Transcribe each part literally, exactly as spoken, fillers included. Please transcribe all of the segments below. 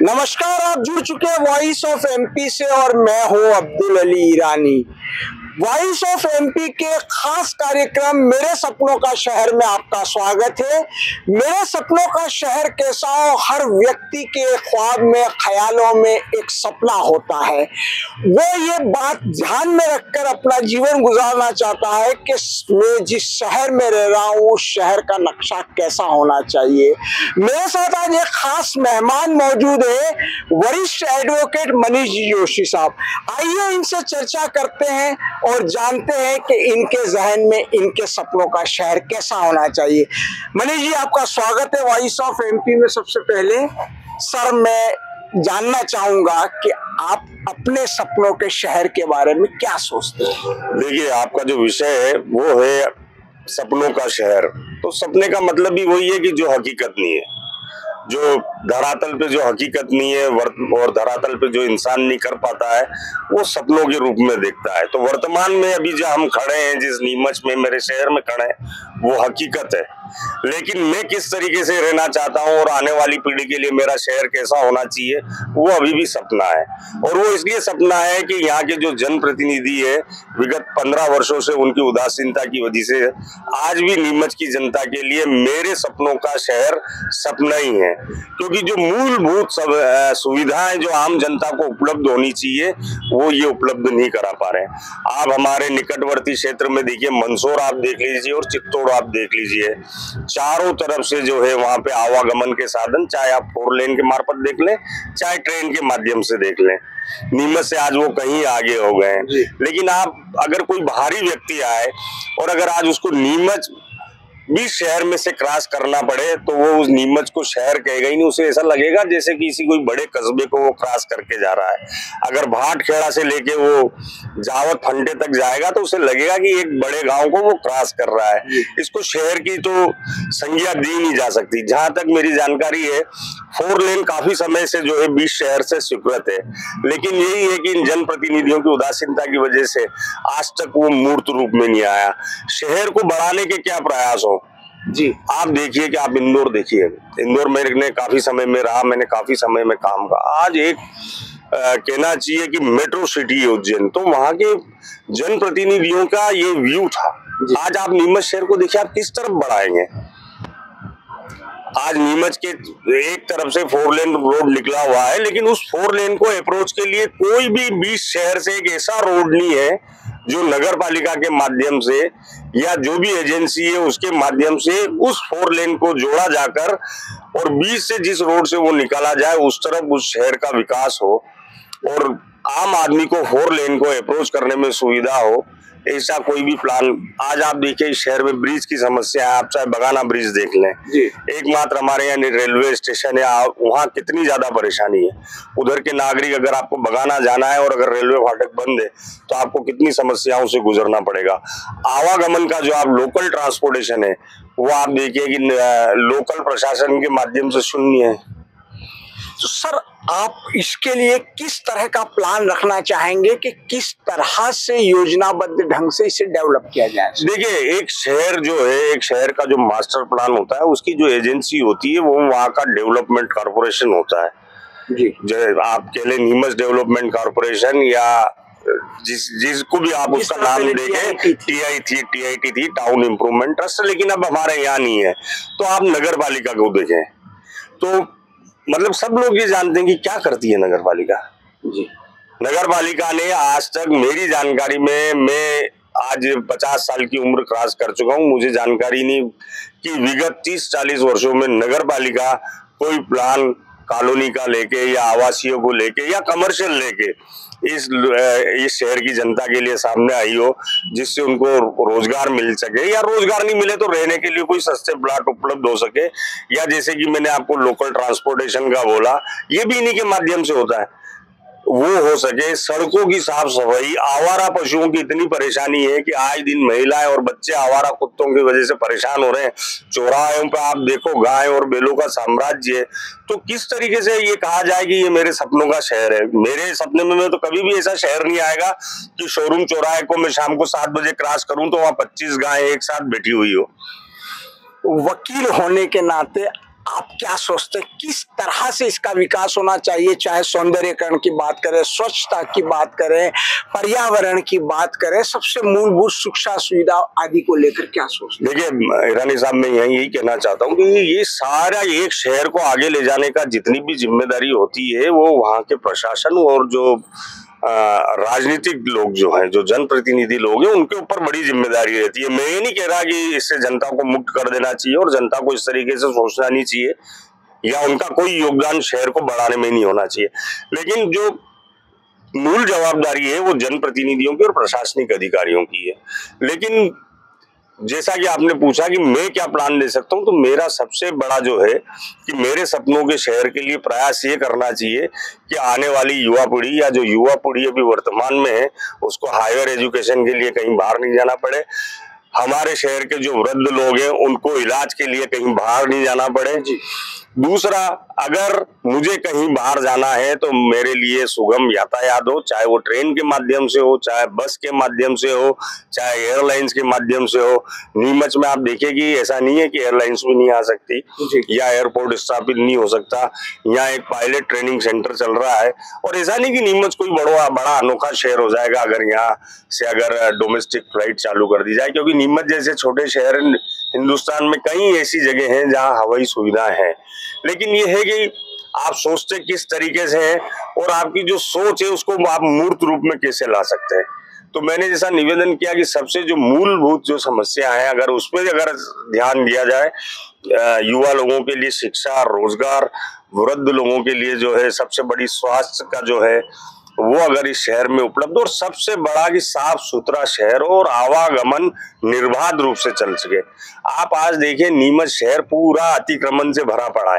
नमस्कार, आप जुड़ चुके हैं वॉइस ऑफ एमपी से और मैं हूं Abdul Ali Irani. Voice of MP के खास कार्यक्रम मेरे सपनों का शहर में आपका स्वागत है। मेरे सपनों का शहर कैसा हो, हर व्यक्ति के ख्वाब में, ख्यालों में एक सपना होता है। वो ये बात ध्यान में रखकर अपना जीवन गुजारना चाहता है कि मैं जिस शहर में रह रहा हूँ उस शहर का नक्शा कैसा होना चाहिए। मेरे साथ आज एक खास मेहमान मौजूद है, वरिष्ठ एडवोकेट मनीष जी जोशी साहब। आइए इनसे चर्चा करते हैं और जानते हैं कि इनके जहन में इनके सपनों का शहर कैसा होना चाहिए। मनीष जी, आपका स्वागत है वॉइस ऑफ एमपी में। सबसे पहले सर, मैं जानना चाहूंगा कि आप अपने सपनों के शहर के बारे में क्या सोचते हैं। देखिए, आपका जो विषय है वो है सपनों का शहर। तो सपने का मतलब भी वही है कि जो हकीकत नहीं है, जो धरातल पे जो हकीकत नहीं है और धरातल पे जो इंसान नहीं कर पाता है, वो सपनों के रूप में देखता है। तो वर्तमान में अभी जो हम खड़े हैं, जिस नीमच में, मेरे शहर में खड़े हैं, वो हकीकत है। लेकिन मैं किस तरीके से रहना चाहता हूँ और आने वाली पीढ़ी के लिए मेरा शहर कैसा होना चाहिए, वो अभी भी सपना है। और वो इसलिए सपना है कि यहाँ के जो जनप्रतिनिधि है, विगत पंद्रह वर्षों से उनकी उदासीनता की वजह से आज भी नीमच की जनता के लिए मेरे सपनों का शहर सपना ही है। क्योंकि जो मूलभूत सब सुविधाएं जो आम जनता को उपलब्ध होनी चाहिए, वो ये उपलब्ध नहीं करा पा रहे हैं। आप हमारे निकटवर्ती क्षेत्र में देखिए, मंदसौर आप देख लीजिए और चित्तौड़ आप देख लीजिए, चारों तरफ से जो है वहां पे आवागमन के साधन, चाहे आप फोर लेन के मार्फत देख लें, चाहे ट्रेन के माध्यम से देख लें। नीमच से आज वो कहीं आगे हो गए हैं। लेकिन आप अगर कोई बाहरी व्यक्ति आए और अगर आज उसको नीमच भी शहर में से क्रॉस करना पड़े, तो वो उस नीमच को शहर कहेगा ही नहीं। उसे ऐसा लगेगा जैसे किसी कोई बड़े कस्बे को वो क्रॉस करके जा रहा है। अगर भाटखेड़ा से लेके वो जावत फंटे तक जाएगा तो उसे लगेगा कि एक बड़े गांव को वो क्रॉस कर रहा है। इसको शहर की तो संज्ञा दी नहीं जा सकती। जहां तक मेरी जानकारी है, फोर लेन काफी समय से जो है बीच शहर से स्वीकृत है। लेकिन यही है कि इन जनप्रतिनिधियों की उदासीनता की वजह से आज तक वो मूर्त रूप में नहीं आया। शहर को बढ़ाने के क्या प्रयास हो जी, आप देखिए कि आप इंदौर देखिए। इंदौर में काफी समय में रहा, मैंने काफी समय में काम किया। आज एक आ, कहना चाहिए कि मेट्रो सिटी है उज्जैन, तो वहां के जनप्रतिनिधियों का ये व्यू था। आज आप नीमच शहर को देखिए, आप किस तरफ बढ़ाएंगे। आज नीमच के एक तरफ से फोर लेन रोड निकला हुआ है, लेकिन उस फोर लेन को अप्रोच के लिए कोई भी बीच शहर से एक ऐसा रोड नहीं है जो नगर पालिका के माध्यम से या जो भी एजेंसी है उसके माध्यम से उस फोर लेन को जोड़ा जाकर और बीच से जिस रोड से वो निकाला जाए उस तरफ उस शहर का विकास हो और आम आदमी को फोर लेन को अप्रोच करने में सुविधा हो। ऐसा कोई भी प्लान आज आप देखिए, इस शहर में ब्रिज की समस्या है। आप चाहे बगाना ब्रिज देख लें, एकमात्र हमारे यहाँ रेलवे स्टेशन है, वहाँ कितनी ज्यादा परेशानी है। उधर के नागरिक अगर आपको बगाना जाना है और अगर रेलवे फाटक बंद है तो आपको कितनी समस्याओं से गुजरना पड़ेगा। आवागमन का जो आप लोकल ट्रांसपोर्टेशन है, वो आप देखिए कि लोकल प्रशासन के माध्यम से शून्य है। तो सर, आप इसके लिए किस तरह का प्लान रखना चाहेंगे कि किस तरह से योजनाबद्ध ढंग से इसे डेवलप किया जाए। देखिए, एक शहर जो है, एक शहर का जो मास्टर प्लान होता है, उसकी जो एजेंसी होती है वो वहाँ का डेवलपमेंट कॉर्पोरेशन होता है जी। जो आप कह लें नीमच डेवलपमेंट कॉर्पोरेशन या जिस जिसको भी आप उसका नाम देंगे, टी आई थी टी आई टी थी टाउन इम्प्रूवमेंट ट्रस्ट, लेकिन अब हमारे यहाँ नहीं है। तो आप नगर पालिका को देखें तो मतलब सब लोग ये जानते हैं कि क्या करती है नगर पालिका जी। नगर पालिका ने आज तक, मेरी जानकारी में, मैं आज पचास साल की उम्र क्रॉस कर चुका हूँ, मुझे जानकारी नहीं कि विगत तीस चालीस वर्षों में नगर पालिका कोई प्लान कॉलोनी का लेके या आवासीय को लेके या कमर्शियल लेके इस इस शहर की जनता के लिए सामने आई हो, जिससे उनको रोजगार मिल सके या रोजगार नहीं मिले तो रहने के लिए कोई सस्ते प्लाट उपलब्ध हो सके, या जैसे कि मैंने आपको लोकल ट्रांसपोर्टेशन का बोला, ये भी इन्हीं के माध्यम से होता है, वो हो सके। सड़कों की साफ सफाई, आवारा पशुओं की इतनी परेशानी है कि आज दिन महिलाएं और बच्चे आवारा कुत्तों की वजह से परेशान हो रहे हैं। चौराहों पे आप देखो गाय और बैलों का साम्राज्य है। तो किस तरीके से ये कहा जाए कि ये मेरे सपनों का शहर है। मेरे सपने में मैं तो कभी भी ऐसा शहर नहीं आएगा कि शोरूम चौराहे को मैं शाम को सात बजे क्रॉस करूं तो वहां पच्चीस गाय एक साथ बैठी हुई हो। वकील होने के नाते आप क्या सोचते हैं किस तरह से इसका विकास होना चाहिए, चाहे सौंदर्यीकरण की बात करें, स्वच्छता की बात करें, पर्यावरण की बात करें, सबसे मूलभूत शिक्षा सुविधा आदि को लेकर क्या सोचते हैं? देखिए ईरानी साहब, मैं यही कहना चाहता हूँ कि ये सारा एक शहर को आगे ले जाने का जितनी भी जिम्मेदारी होती है वो वहाँ के प्रशासन और जो राजनीतिक लोग जो हैं, जो जनप्रतिनिधि लोग हैं, उनके ऊपर बड़ी जिम्मेदारी रहती है। मैं ये नहीं कह रहा कि इससे जनता को मुक्त कर देना चाहिए और जनता को इस तरीके से सोचना नहीं चाहिए या उनका कोई योगदान शहर को बढ़ाने में नहीं होना चाहिए, लेकिन जो मूल जवाबदारी है वो जनप्रतिनिधियों की और प्रशासनिक अधिकारियों की है। लेकिन जैसा कि आपने पूछा कि मैं क्या प्लान ले सकता हूं, तो मेरा सबसे बड़ा जो है कि मेरे सपनों के शहर के लिए प्रयास ये करना चाहिए कि आने वाली युवा पीढ़ी या जो युवा पीढ़ी अभी वर्तमान में है उसको हायर एजुकेशन के लिए कहीं बाहर नहीं जाना पड़े। हमारे शहर के जो वृद्ध लोग हैं उनको इलाज के लिए कहीं बाहर नहीं जाना पड़े। दूसरा, अगर मुझे कहीं बाहर जाना है तो मेरे लिए सुगम यातायात हो, चाहे वो ट्रेन के माध्यम से हो, चाहे बस के माध्यम से हो, चाहे एयरलाइंस के माध्यम से हो। नीमच में आप देखिए कि ऐसा नहीं है कि एयरलाइंस भी नहीं आ सकती या एयरपोर्ट स्थापित नहीं हो सकता। यहाँ एक पायलट ट्रेनिंग सेंटर चल रहा है और ऐसा नहीं कि नीमच कोई बड़ा बड़ा अनोखा शहर हो जाएगा अगर यहाँ से अगर डोमेस्टिक फ्लाइट चालू कर दी जाए, क्योंकि नीमच जैसे छोटे शहर हिंदुस्तान में कई ऐसी जगह हैं जहाँ हवाई सुविधा है। लेकिन ये है कि आप सोचते किस तरीके से हैं और आपकी जो सोच है उसको आप मूर्त रूप में कैसे ला सकते हैं। तो मैंने जैसा निवेदन किया कि सबसे जो मूलभूत जो समस्या है अगर उस पर अगर ध्यान दिया जाए, युवा लोगों के लिए शिक्षा, रोजगार, वृद्ध लोगों के लिए जो है सबसे बड़ी स्वास्थ्य का जो है वो अगर इस शहर में उपलब्ध, और सबसे बड़ा कि साफ सुथरा शहर और आवागमन निर्बाध रूप से चल सके। आप आज देखिए नीमच शहर पूरा अतिक्रमण से भरा पड़ा है।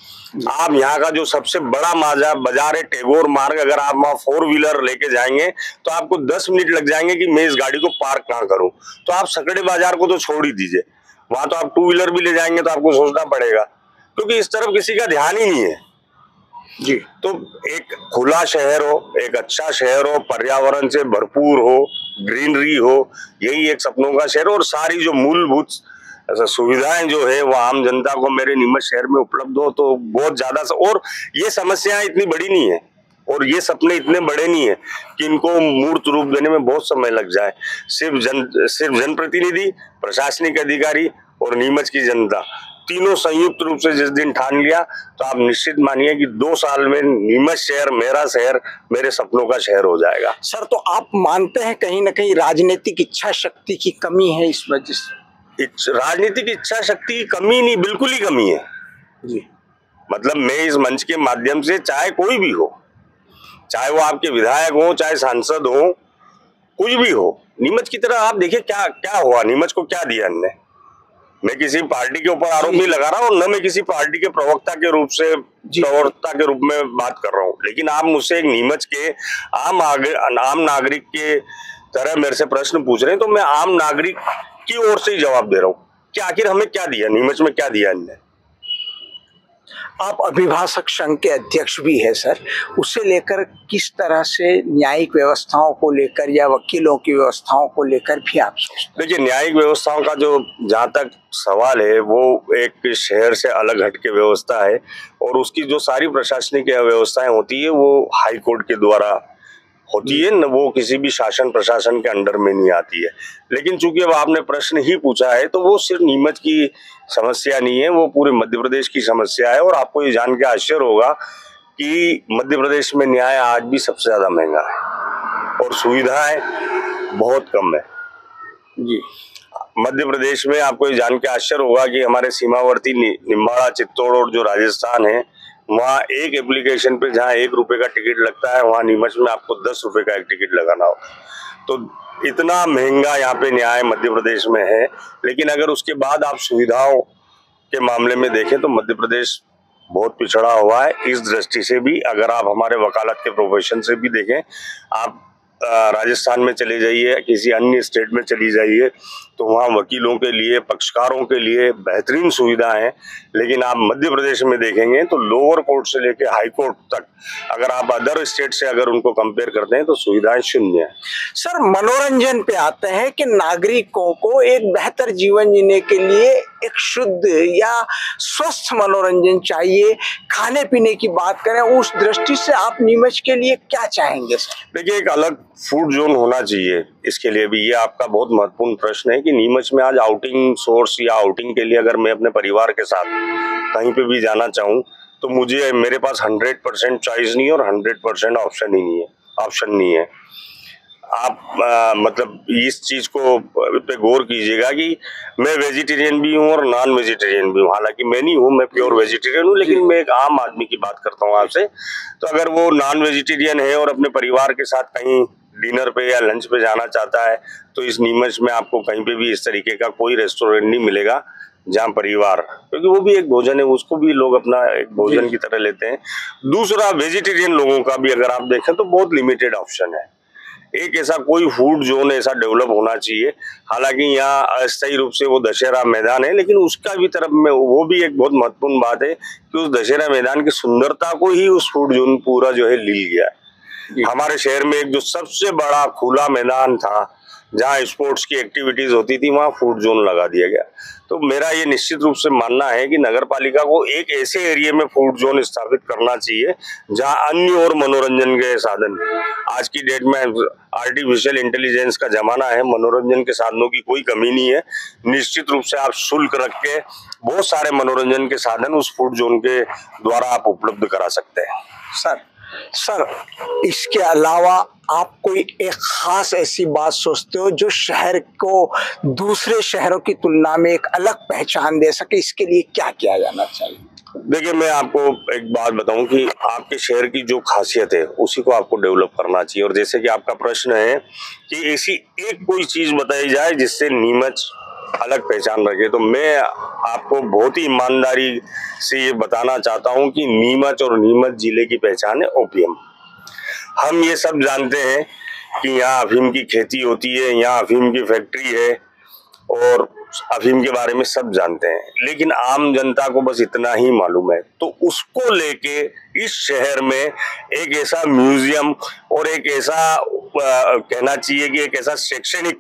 आप यहाँ का जो सबसे बड़ा माजा बाजार है टैगोर मार्ग, अगर आप वहाँ फोर व्हीलर लेके जाएंगे तो आपको दस मिनट लग जाएंगे कि मैं इस गाड़ी को पार्क कहाँ करूँ। तो आप सकड़े बाजार को तो छोड़ ही दीजिए, वहां तो आप टू व्हीलर भी ले जाएंगे तो आपको सोचना पड़ेगा, क्योंकि इस तरफ किसी का ध्यान ही नहीं है जी। तो एक खुला शहर हो, एक अच्छा शहर हो, पर्यावरण से भरपूर हो, ग्रीनरी हो, यही एक सपनों का शहर, और सारी जो मूलभूत सुविधाएं जो है वो आम जनता को मेरे नीमच शहर में उपलब्ध हो तो बहुत ज्यादा। और ये समस्याएं इतनी बड़ी नहीं है और ये सपने इतने बड़े नहीं है कि इनको मूर्त रूप देने में बहुत समय लग जाए। सिर्फ जन सिर्फ जनप्रतिनिधि, प्रशासनिक अधिकारी और नीमच की जनता तीनों संयुक्त रूप से जिस दिन ठान लिया तो आप निश्चित मानिए कि दो साल में नीमच शहर, मेरा शहर, मेरे सपनों का शहर हो जाएगा। सर, तो आप मानते हैं कहीं ना कहीं राजनीतिक इच्छा शक्ति की कमी है इस वजह से? राजनीतिक इच्छा शक्ति की कमी नहीं, बिल्कुल ही कमी है जी। मतलब मैं इस मंच के माध्यम से, चाहे कोई भी हो, चाहे वो आपके विधायक हो, चाहे सांसद हो, कुछ भी हो, नीमच की तरह आप देखिए क्या क्या हुआ, नीमच को क्या दिया हमने। मैं किसी पार्टी के ऊपर आरोप नहीं लगा रहा हूँ, न मैं किसी पार्टी के प्रवक्ता के रूप से प्रवक्ता के रूप में बात कर रहा हूँ, लेकिन आप मुझसे एक नीमच के आम आम नागरिक के तरह मेरे से प्रश्न पूछ रहे हैं, तो मैं आम नागरिक की ओर से ही जवाब दे रहा हूँ कि आखिर हमें क्या दिया, नीमच में क्या दिया इनने। आप अभिभाषक संघ के अध्यक्ष भी है सर, उसे लेकर किस तरह से न्यायिक व्यवस्थाओं को लेकर या वकीलों की व्यवस्थाओं को लेकर भी आप सोचते? देखिए, न्यायिक व्यवस्थाओं का जो जहाँ तक सवाल है वो एक शहर से अलग हट के व्यवस्था है और उसकी जो सारी प्रशासनिक व्यवस्थाएं होती है वो हाई कोर्ट के द्वारा होती है, न वो किसी भी शासन प्रशासन के अंडर में नहीं आती है। लेकिन चूंकि अब आपने प्रश्न ही पूछा है तो वो सिर्फ नीमच की समस्या नहीं है, वो पूरे मध्य प्रदेश की समस्या है। और आपको ये जान के आश्चर्य होगा कि मध्य प्रदेश में न्याय आज भी सबसे ज्यादा महंगा है और सुविधाएं बहुत कम है जी। मध्य प्रदेश में आपको ये जान के आश्चर्य होगा कि हमारे सीमावर्ती निम्बाड़ा, चित्तौड़ और जो राजस्थान है, वहाँ एक एप्लीकेशन पे जहाँ एक रुपए का टिकट लगता है, वहाँ नीमच में आपको दस रुपए का एक टिकट लगाना हो। तो इतना महंगा यहाँ पे न्याय मध्य प्रदेश में है। लेकिन अगर उसके बाद आप सुविधाओं के मामले में देखें तो मध्य प्रदेश बहुत पिछड़ा हुआ है। इस दृष्टि से भी अगर आप हमारे वकालत के प्रोफेशन से भी देखें, आप राजस्थान में चले जाइए, किसी अन्य स्टेट में चली जाइए, तो वहाँ वकीलों के लिए, पक्षकारों के लिए बेहतरीन सुविधा है। लेकिन आप मध्य प्रदेश में देखेंगे तो लोअर कोर्ट से लेके हाई कोर्ट तक अगर आप अदर स्टेट से अगर उनको कंपेयर करते हैं तो सुविधाएं शून्य है। सर, मनोरंजन पे आते हैं कि नागरिकों को एक बेहतर जीवन जीने के लिए एक शुद्ध या स्वस्थ मनोरंजन चाहिए। खाने पीने की बात करें उस दृष्टि से आप नीमच के लिए क्या चाहेंगे सर? देखिए, एक अलग फूड जोन होना चाहिए इसके लिए भी। ये आपका बहुत महत्वपूर्ण प्रश्न है कि नीमच में आज आउटिंग सोर्स या आउटिंग के लिए अगर मैं अपने परिवार के साथ कहीं पे भी जाना चाहूँ तो मुझे मेरे पास हंड्रेड परसेंट चॉइस नहीं है और हंड्रेड परसेंट ऑप्शन ही नहीं है ऑप्शन नहीं है आप आ, मतलब इस चीज को पे गौर कीजिएगा कि मैं वेजिटेरियन भी हूँ और नॉन वेजिटेरियन भी हूँ। हालांकि मैं नहीं हूँ, मैं प्योर वेजिटेरियन हूँ, लेकिन मैं एक आम आदमी की बात करता हूँ आपसे। तो अगर वो नॉन वेजिटेरियन है और अपने परिवार के साथ कहीं डिनर पे या लंच पे जाना चाहता है तो इस नीमच में आपको कहीं पे भी इस तरीके का कोई रेस्टोरेंट नहीं मिलेगा जहाँ परिवार, क्योंकि वो भी एक भोजन है, उसको भी लोग अपना एक भोजन की तरह लेते हैं। दूसरा, वेजिटेरियन लोगों का भी अगर आप देखें तो बहुत लिमिटेड ऑप्शन है। एक ऐसा कोई फूड जोन ऐसा डेवलप होना चाहिए। हालांकि यहाँ अस्थायी रूप से वो दशहरा मैदान है, लेकिन उसका भी तरफ में वो भी एक बहुत महत्वपूर्ण बात है कि उस दशहरा मैदान की सुंदरता को ही उस फूड जोन पूरा जो है लील गया है। हमारे शहर में एक जो सबसे बड़ा खुला मैदान था जहाँ स्पोर्ट्स की एक्टिविटीज होती थी, वहाँ फूड जोन लगा दिया गया। तो मेरा ये निश्चित रूप से मानना है कि नगर पालिका को एक ऐसे एरिया में फूड जोन स्थापित करना चाहिए जहाँ अन्य और मनोरंजन के साधन, आज की डेट में आर्टिफिशियल इंटेलिजेंस का जमाना है, मनोरंजन के साधनों की कोई कमी नहीं है। निश्चित रूप से आप शुल्क रख के बहुत सारे मनोरंजन के साधन उस फूड जोन के द्वारा आप उपलब्ध करा सकते हैं। सर सर इसके अलावा आप कोई एक खास ऐसी बात सोचते हो जो शहर को दूसरे शहरों की तुलना में एक अलग पहचान दे सके, इसके लिए क्या किया जाना चाहिए? देखिए, मैं आपको एक बात बताऊं कि आपके शहर की जो खासियत है उसी को आपको डेवलप करना चाहिए। और जैसे कि आपका प्रश्न है कि ऐसी एक कोई चीज बताई जाए जिससे नीमच अलग पहचान रखे, तो मैं आपको बहुत ही ईमानदारी से ये बताना चाहता हूं कि नीमच और नीमच जिले की पहचान है ओपीएम। हम ये सब जानते हैं कि यहाँ अफीम की खेती होती है, यहाँ अफीम की फैक्ट्री है और अफीम के बारे में सब जानते हैं, लेकिन आम जनता को बस इतना ही मालूम है। तो उसको लेके इस शहर में एक ऐसा म्यूजियम और एक ऐसा आ, कहना चाहिए कि एक ऐसा शैक्षणिक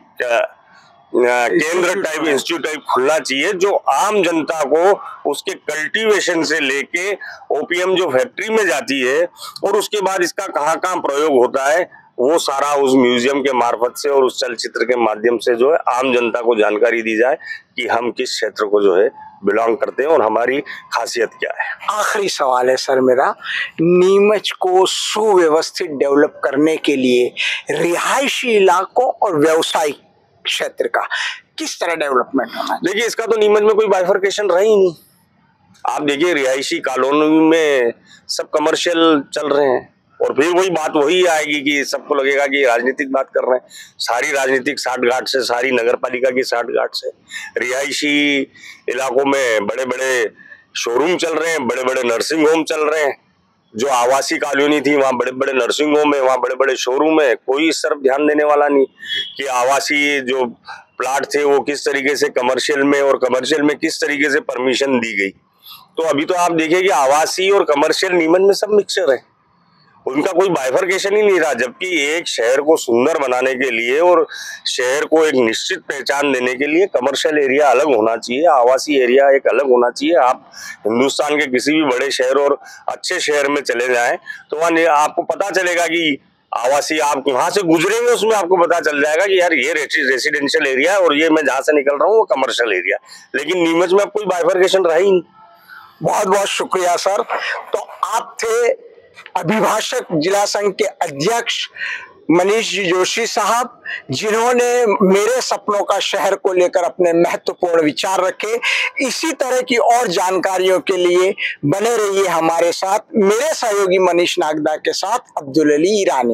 केंद्र टाइप, इंस्टीट्यूट टाइप खुलना चाहिए जो आम जनता को उसके कल्टीवेशन से लेके ओपीएम जो फैक्ट्री में जाती है और उसके बाद इसका कहाँ कहाँ प्रयोग होता है वो सारा उस म्यूजियम के मार्फत से और उस चलचित्र के माध्यम से जो है आम जनता को जानकारी दी जाए कि हम किस क्षेत्र को जो है बिलोंग करते हैं और हमारी खासियत क्या है। आखिरी सवाल है सर मेरा, नीमच को सुव्यवस्थित डेवलप करने के लिए रिहायशी इलाकों और व्यावसायिक क्षेत्र का किस तरह डेवलपमेंट होना? देखिए, इसका तो नीमच में कोई बाइफर्केशन रहा ही नहीं। आप देखिए, रिहायशी कॉलोनी में सब कमर्शियल चल रहे हैं और फिर वही बात वही आएगी कि सबको लगेगा कि राजनीतिक बात कर रहे हैं। सारी राजनीतिक साठ गांठ से, सारी नगर पालिका की साठ गांठ से। रिहायशी इलाकों में बड़े बड़े शोरूम चल रहे हैं, बड़े बड़े नर्सिंग होम चल रहे हैं। जो आवासीय कॉलोनी थी वहाँ बड़े बड़े नर्सिंग होम है, वहाँ बड़े बड़े शोरूम है। कोई इस तरफ ध्यान देने वाला नहीं कि आवासीय जो प्लाट थे वो किस तरीके से कमर्शियल में और कमर्शियल में किस तरीके से परमिशन दी गई। तो अभी तो आप देखिए कि आवासीय और कमर्शियल नीमच में सब मिक्सचर है, उनका कोई बाइफर्केशन ही नहीं रहा। जबकि एक शहर को सुंदर बनाने के लिए और शहर को एक निश्चित पहचान देने के लिए कमर्शियल एरिया अलग होना चाहिए, आवासीय एरिया एक अलग होना चाहिए। आप हिंदुस्तान के किसी भी बड़े शहर और अच्छे शहर में चले जाएं तो वहाँ आपको पता चलेगा कि आवासीय, आप वहां से गुजरेंगे उसमें आपको पता चल जाएगा कि यार ये रेसिडेंशियल एरिया है और ये मैं जहाँ से निकल रहा हूँ वो कमर्शियल एरिया। लेकिन नीमच में अब कोई बाइफर्केशन रहा ही नहीं। बहुत बहुत शुक्रिया सर। तो आप थे अभिभाषक जिला संघ के अध्यक्ष मनीष जी जोशी साहब, जिन्होंने मेरे सपनों का शहर को लेकर अपने महत्वपूर्ण विचार रखे। इसी तरह की और जानकारियों के लिए बने रहिए हमारे साथ। मेरे सहयोगी मनीष नागदा के साथ अब्दुल अली ईरानी।